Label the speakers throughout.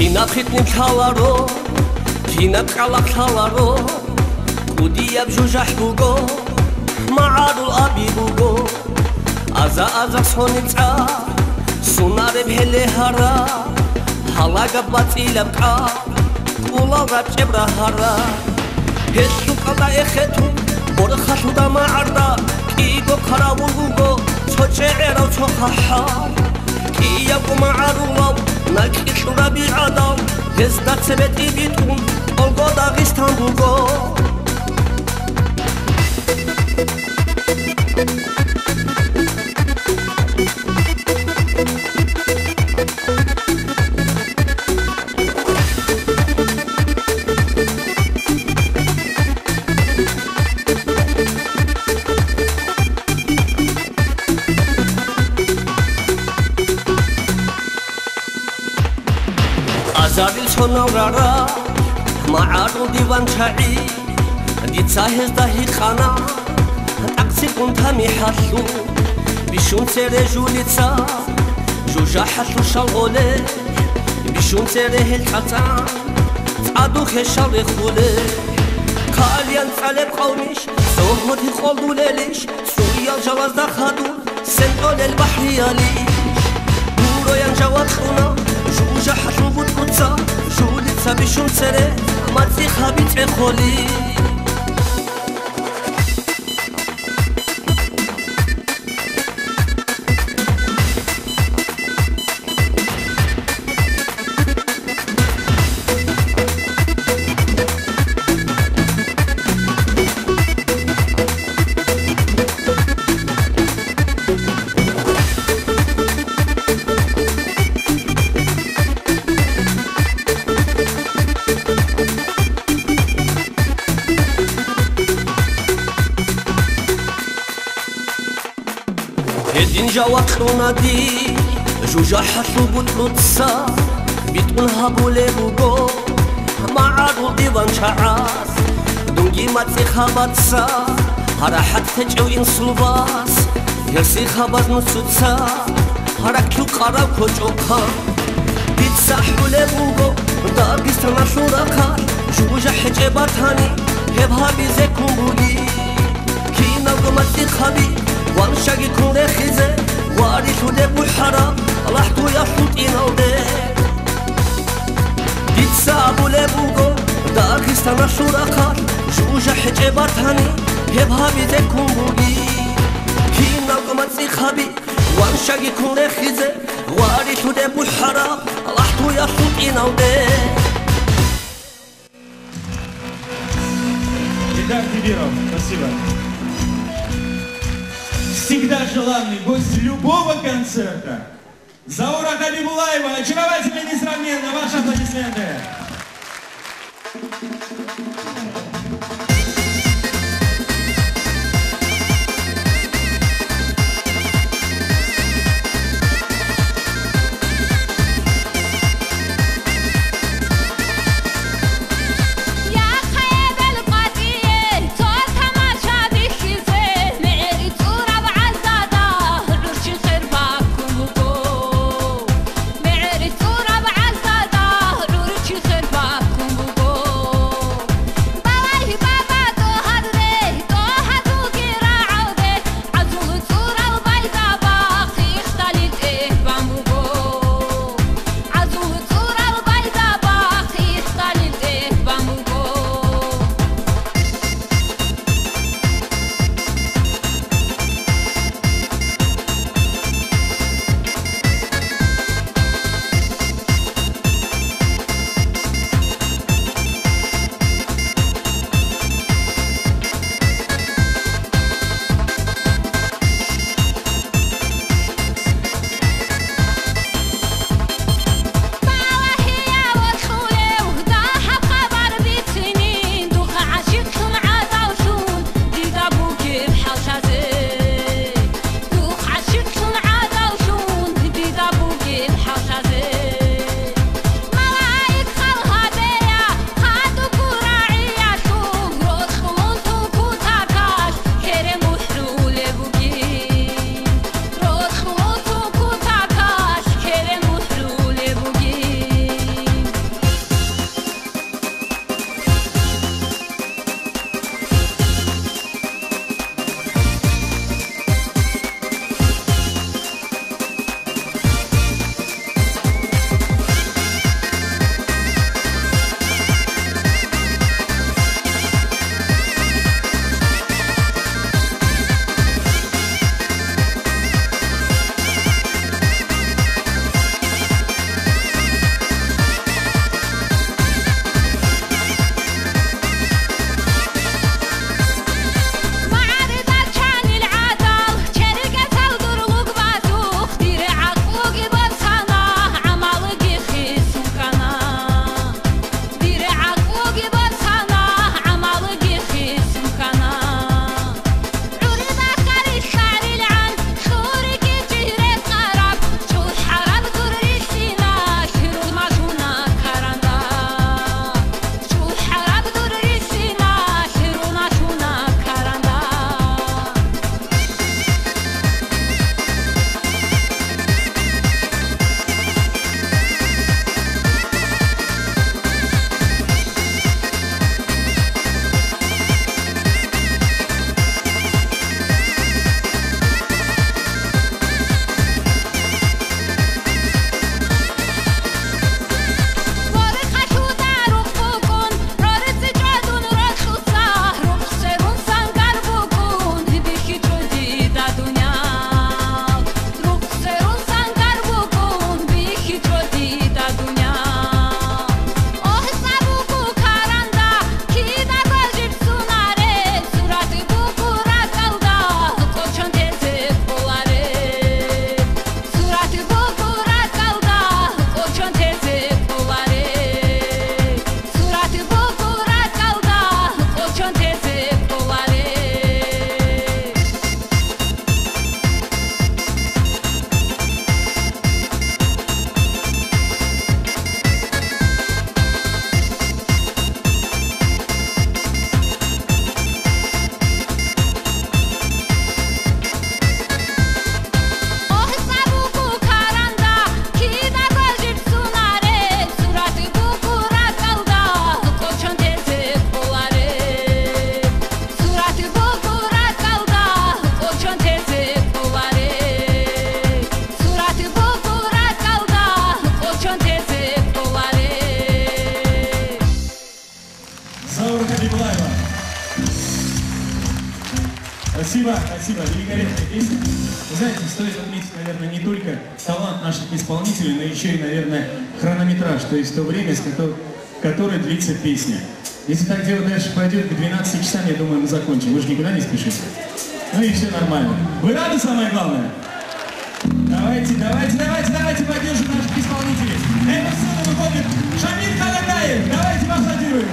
Speaker 1: ნახიტნი ხალარო ქინა ყალა ხალარო კუდია ბჟუჟახგუგო მაადულ აბიბუგო აზა აზა სონიცა სუნარე ბელეჰარა ჰალაგა ბაწილაბკა ყულავ რაჭებრა ჰარა ჰესუ ყალდა ეხეთუ ბორხაშუ და მაარდა კიგო ხარავუგუგო ჩოჭერა ჩოხაჰა კია ყმაარულავ ნაკი შურაბი ადავ ეს დაცებეტი ბიტუნ ოლგო დაღისტანბულგო زادل سونورارا معارو ديوان شاعي ديتساهز داهي خانا تاكسي كنتا ميحاسو بيشون سيري جوليتسا جوجا حاسو شالغولي بيشون سيري هلحاتا تعادو خشالي خولي كاليان سالب قوميش سوهدي خولدو ليليش سوريا جواز دا خادو سنتول البحرياليش نورويان جواد خونا جوجا حاسو بوتكوتسا جوليتسا بيشون سيري ماتي خابيت اخولي هدين جوات خونادي جوجا حاسو بوتلوتسا بيتون هابولي بوغو معادو ديوان شعاس دونجي ماتي خاباتسا هراحت تجو انسلوباس يرسي خاباز نسوتسا هراكيو قراو كوچوكا بيتسا حولي بوغو داغستانا شوراكار جوجا حجي باتاني هبها بيزي كومبولي كينا غماتي خابي وانشاقي كوني خيزي واري شودي بوحرا لحتو يشوط إنودي ديتسابو لبوغو داغستانا شوراكار جوجا حجي باتاني هبها بيزي كومبولي كينا غماتي خابي وانشاقي كوني خيزي واري شودي بوحرا لحتو يشوط إنودي
Speaker 2: Итак, Тибиров, спасибо. Всегда желанный гость любого концерта. Заура Хабибулаева, очаровательно и несравненно. Ваши аплодисменты. Спасибо, спасибо, великолепная песня. Вы знаете, стоит отметить, наверное, не только талант наших исполнителей, но еще и, наверное, хронометраж, то есть то время, которое длится песня. Если так дело дальше пойдет, к 12 часам, я думаю, мы закончим. Вы же никуда не спешите. Ну и все нормально. Вы рады, самое главное? Давайте поддержим наших исполнителей. На эту сцену выходит Шамиль Хагагаев. Давайте поаплодируем.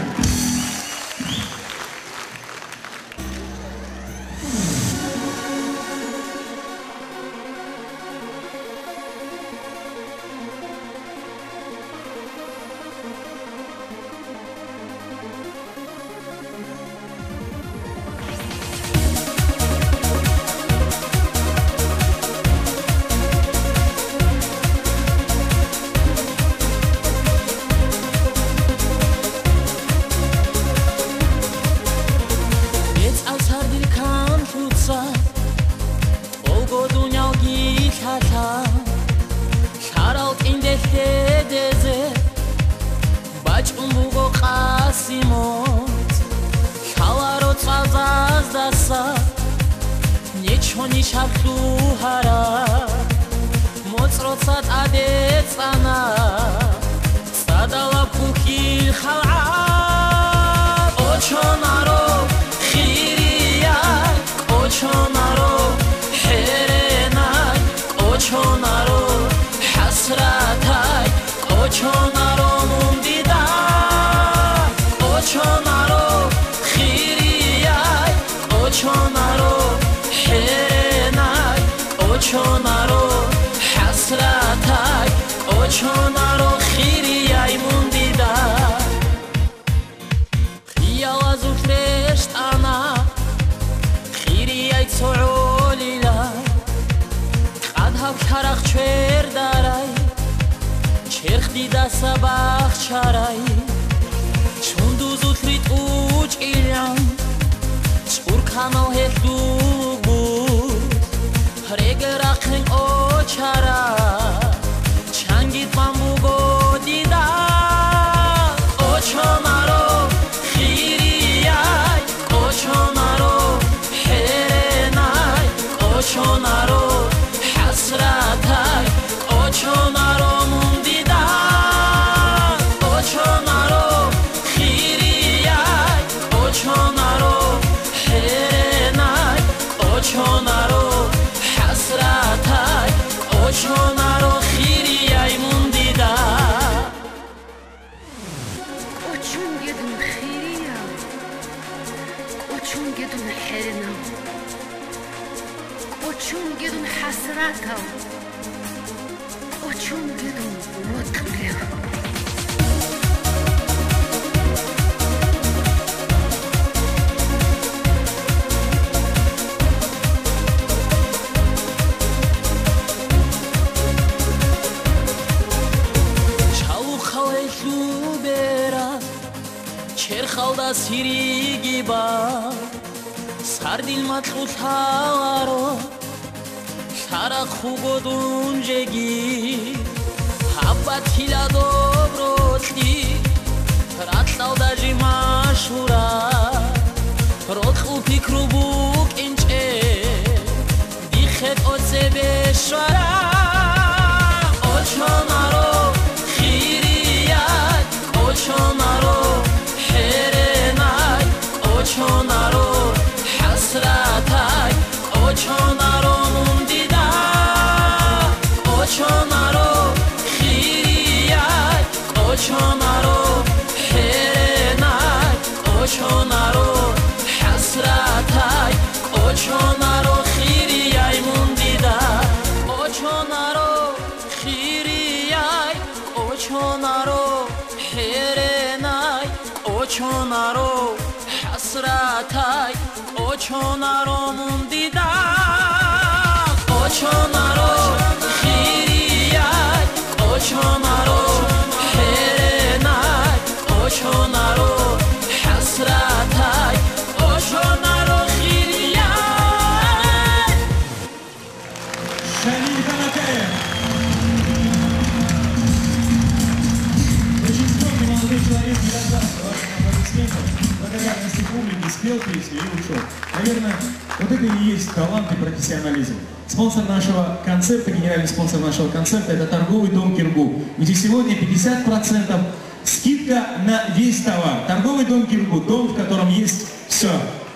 Speaker 2: есть талант и профессионализм. Спонсор нашего концерта, генеральный спонсор нашего концерта — это торговый дом Киргу, где сегодня 50% скидка на весь товар. Торговый дом Киргу, дом, в котором есть все.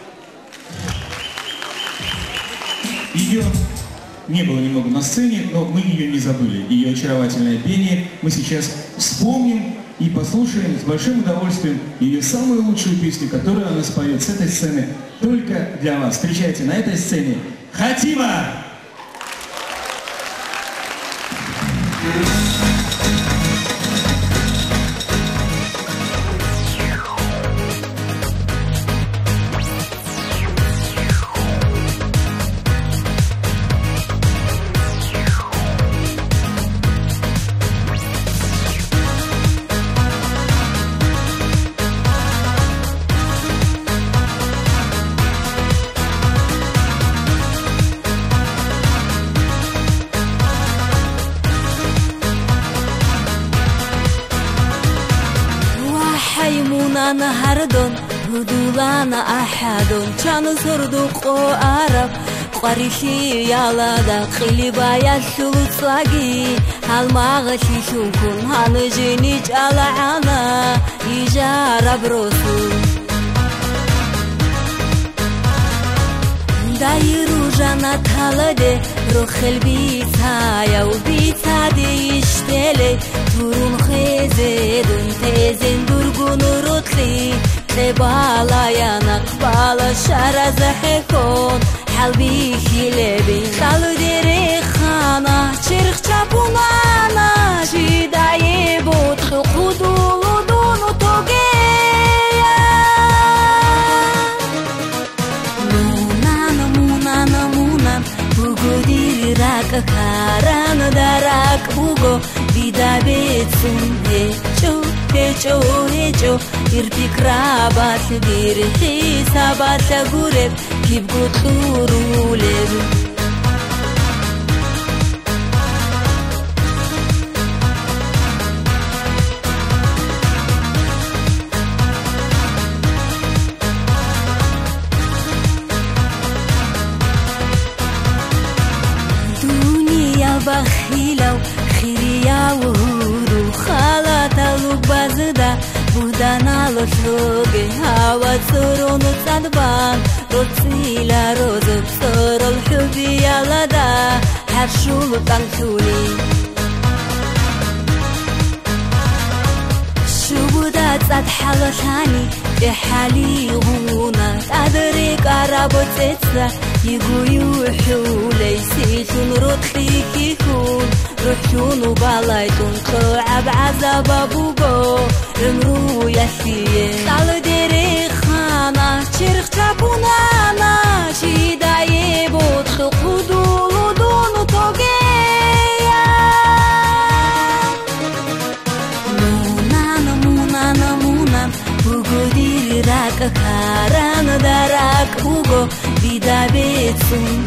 Speaker 2: Ее не было немного на сцене, но мы ее не забыли. Ее очаровательное пение мы сейчас вспомним и послушаем с большим удовольствием ее самую лучшую песню, которую она споет с этой сцены только для вас. Встречайте на этой сцене Хатима!
Speaker 3: حيمونا هردون هدولانا أحدون كانوا صردوقو عرب قريشي يالادا قلبا يسلوت سلاقي هالماغشي شوكون هانجينيج على عنا يجارب رسول دايرو جانا تالده روخل بيتايا وبيتادي يشتلي تورون خيزدون تيزن درغون روتلي تبالا يانا قبالا شارع زحكون حلبي خيلبي خالو ديري خانا چرخ چاپونانا جيداي بود خودولو دونو توگيا مونانا بوگو ديري راك كاران داراك بوگو vida betsun hecho irpik rabat dir hisabat gureb kibgut urulev dunia bakhilaw خيريا وهورو خالتا لوبازدا بودانا لوشلوغي هوا تسورونو تصدبان روتسيلا روزو تسورو الحبي يالدا هرشولو تنسولي شوبودا تصد حالتاني بحالي غونا تدري قرابو تتسا يقويو حولي سيتون روتخي كيكون روحتون وبالايتون قعب عذاب أبوغو رمرو يحيي خالو ديري خانا چرخ چاپونانا شيداي بود خودولو دونو توگيا مونان بوغو ديري راك كاران داراك بوغو vida betsun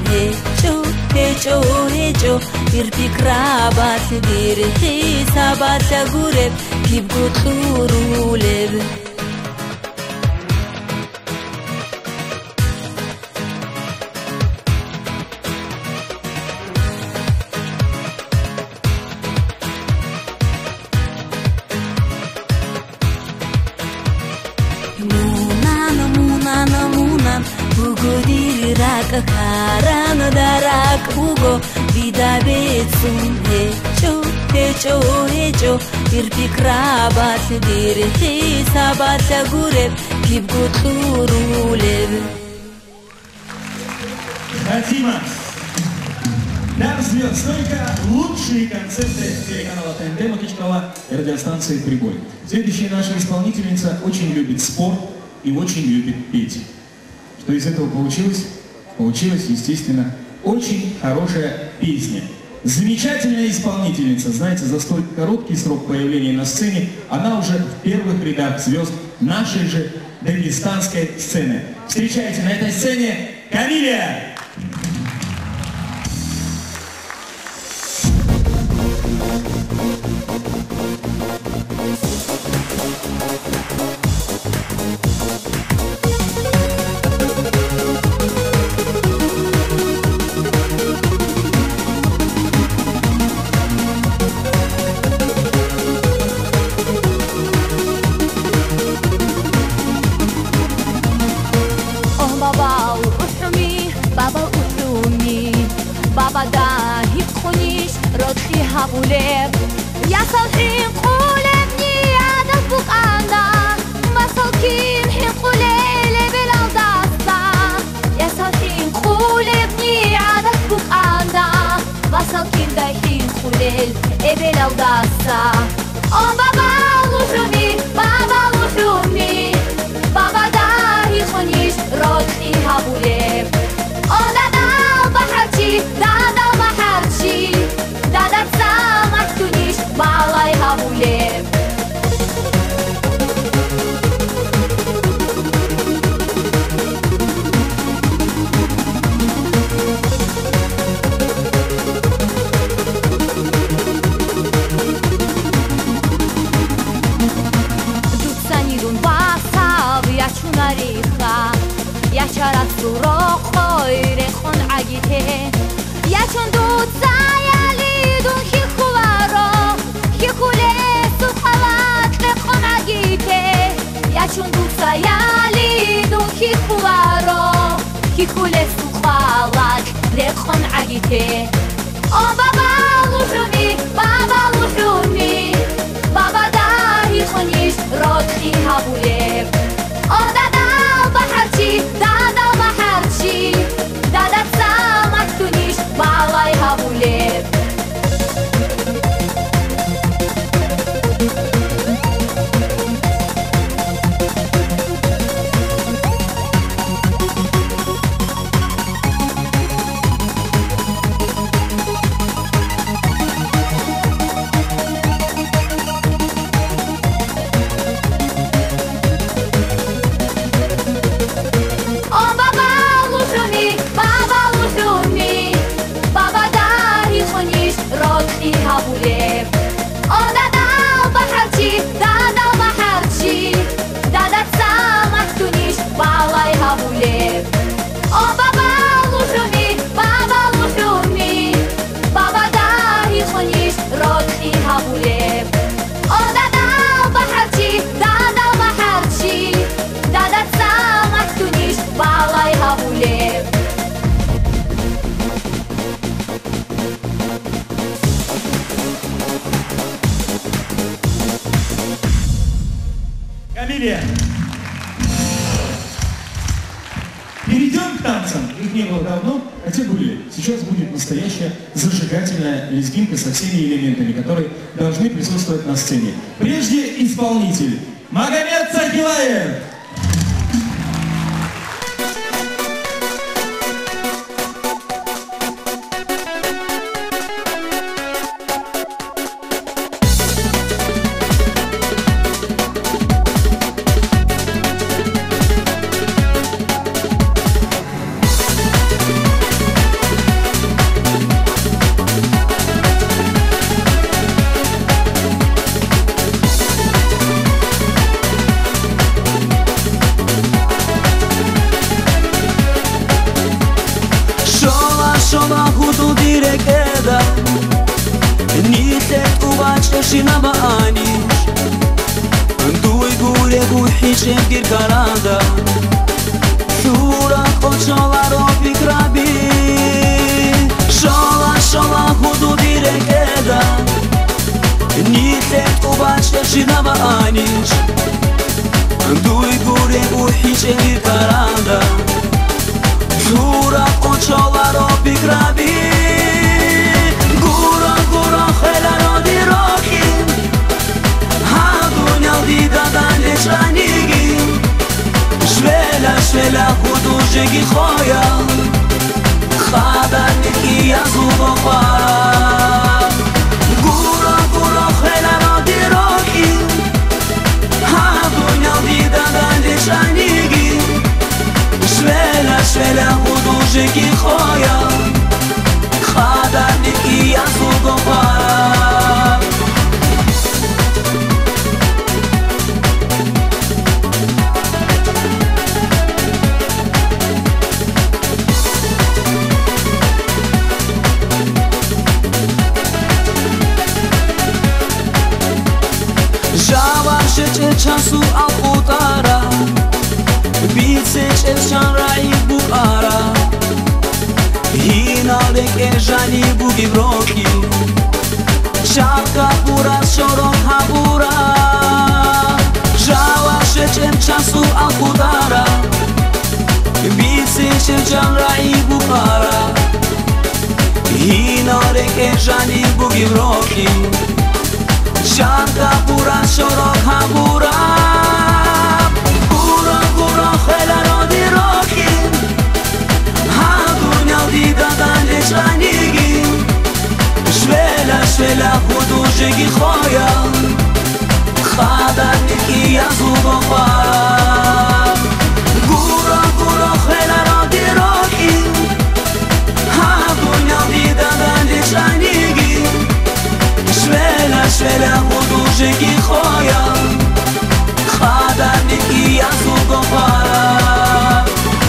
Speaker 3: hecho irpik rabat dir hisabat gureb kibgut urulev Мунан Буго дiri рака каран дарак Буго vida betsun hecho irpik rabat dir hisabat gureb kibgut urulev
Speaker 2: Хатима! Нам ждет только лучшие концерты телеканала ТНТ Махачкала и радиостанции «Прибой». Следующая наша исполнительница очень любит спорт и очень любит петь. Что из этого получилось? Получилась, естественно, очень хорошая песня. Замечательная исполнительница, знаете, за столь короткий срок появления на сцене она уже в первых рядах звезд нашей же дагестанской сцены. Встречайте на этой сцене Камиля!
Speaker 3: هابولب يا صالحين قولبني عدد بقعنا مساكين حين قوليل بلا داستا يا صالحين قولبني عدد بقعنا مساكين دايحين قوليل بلا داستا بابا لوحوني بابا لوحوني بابا داري خونيش روحي هابولب دادا بحرشي دادا بحرشي دادا تسامحتونيش بالاي هابولب يا شرف سوراخ رخون عگیته یا چون دود سایلی دون خیخوارا خیخوله سوخوات رخون عگیته یا چون دود سایلی دون خیخوارا خیخوله سوخوات رخون عگیته بابا لوحونی بابا داری خونیش راکی هابولب دادا بحرشي دادا بحرشي دادا تسامحتونيش بالاي هابولب دادا بحرشي دادا بحرشي دادا تسامحتونيش بالاي هابولب بابا لوحوني بابا داري خونيش روحي هابولب دادا بحرشي دادا تسامحتونيش بالاي هابولب
Speaker 2: Перейдем к танцам. Их не было давно, хотя были. Сейчас будет настоящая зажигательная лезгинка со всеми элементами, которые должны присутствовать на сцене. Прежде исполнитель Магомед Цахилаев.
Speaker 1: شنبا آنيش دوي گوره بوحي شمگیر کرانده شورا خوشالا رو فکرابی شالا حدودی رکده نیخت و بچه شنبا آنیش دوی گوره بوحي شمگیر کرانده شورا خوشالا رو فکرابی گورا خیلی رو دی روحی دادن لشانیگی شویلا خودوشگی خویم خادر نکی از او بخوارم گورا خیلی را دی روحی هم دنیا دیدن لشانیگی شویلا خودوشگی خویم خادر نکی از او بخوارم چانسو آخوتارا بیتش اشان رای بو آرا هینا دک اشانی بو گیبروکی شرق پر از شراب هبورا جواش چمچسو اخودارا بیسش جان رعی بخارا هیناره که جانی بگیم روکی شرق پر از شراب هبورا گورا گورا خیلی را دی روکی ها دنیا دیدادن جانیگی شویلا خودو جگی خوایم خادر نکی از او بخوارم گورا گورا خیلی را دی روکی ها دنیا دیدادن جانیگی شویلا خودو جگی خوایم خادر نکی از او بخوارم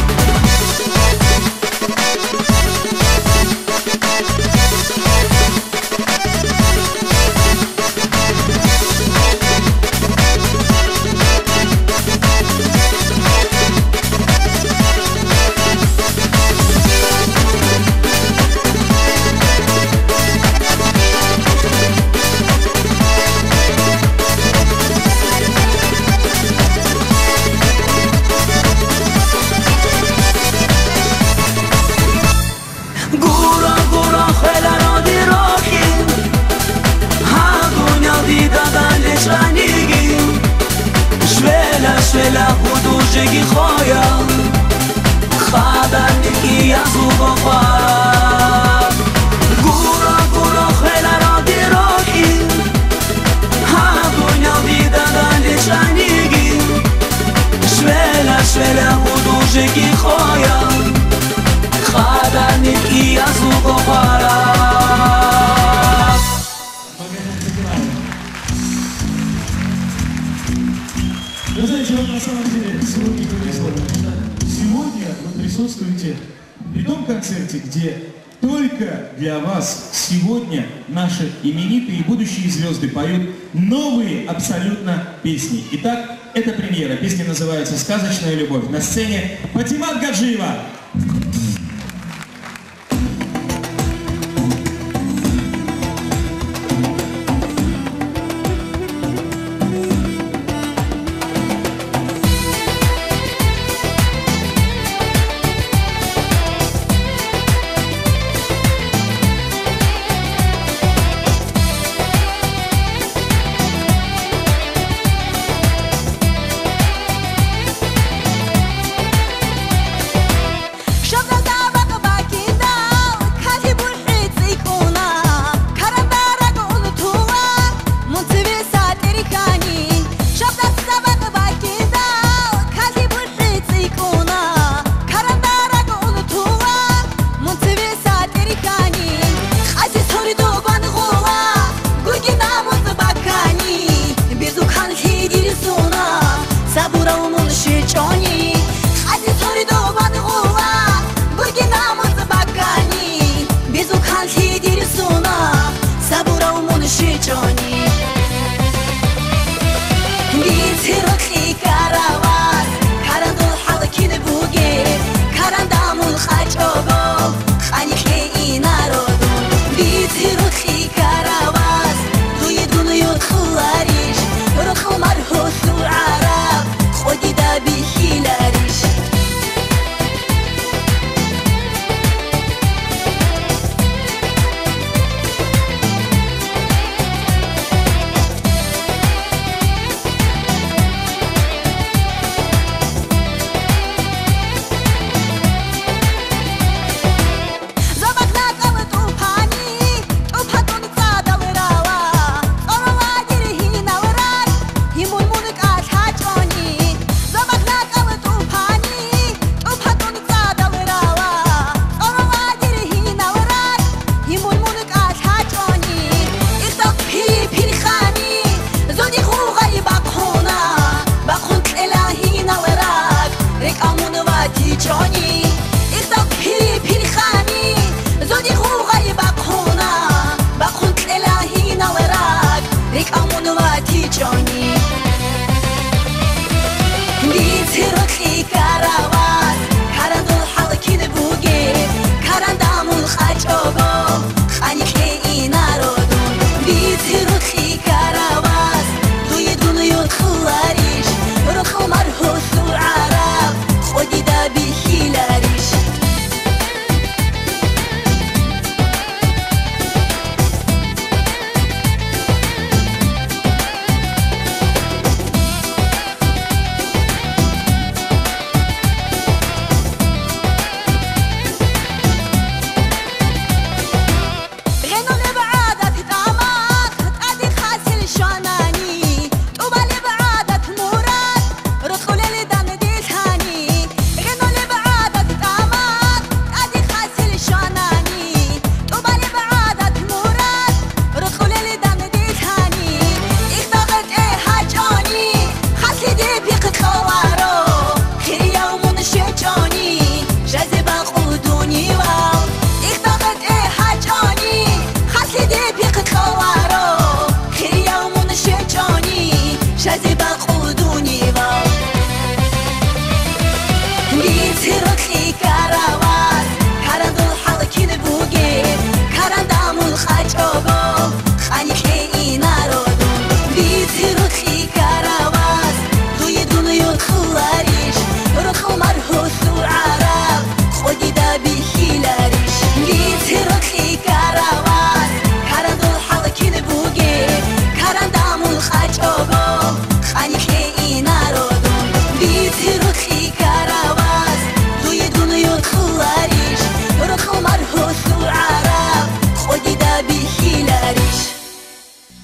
Speaker 1: شویلا خودو جگی خوایم خادر نکی از او بخوارم گورا گورا خیلی را دی روکی ها دنیا دیدن نشانیگی شویلا خودو جگی خوایم خادر نکی از او بخوارم.
Speaker 2: Вы знаете, вот на самом деле сегодня повезло, потому что сегодня вы присутствуете при том концерте, где только для вас сегодня наши именитые и будущие звезды поют новые абсолютно песни. Итак, это премьера. Песня называется «Сказочная любовь». На сцене Патимат Гаджиева.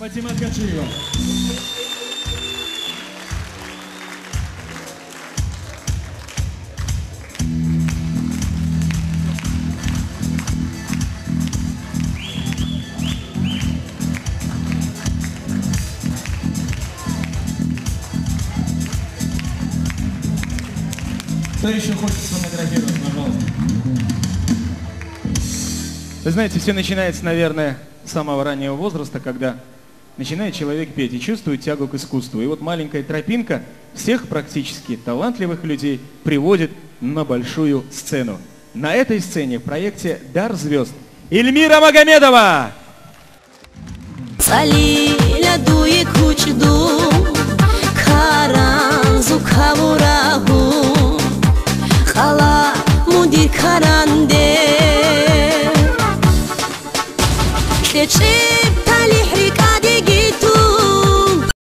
Speaker 2: Фатима Ткачиева. Кто еще хочет сфотографировать, пожалуйста? Вы знаете, все начинается, наверное, с самого раннего возраста, когда начинает человек петь и чувствует тягу к искусству. И вот маленькая тропинка всех практически талантливых людей приводит на большую сцену. На этой сцене в проекте «Дар звезд» Эльмира Магомедова!
Speaker 4: Чип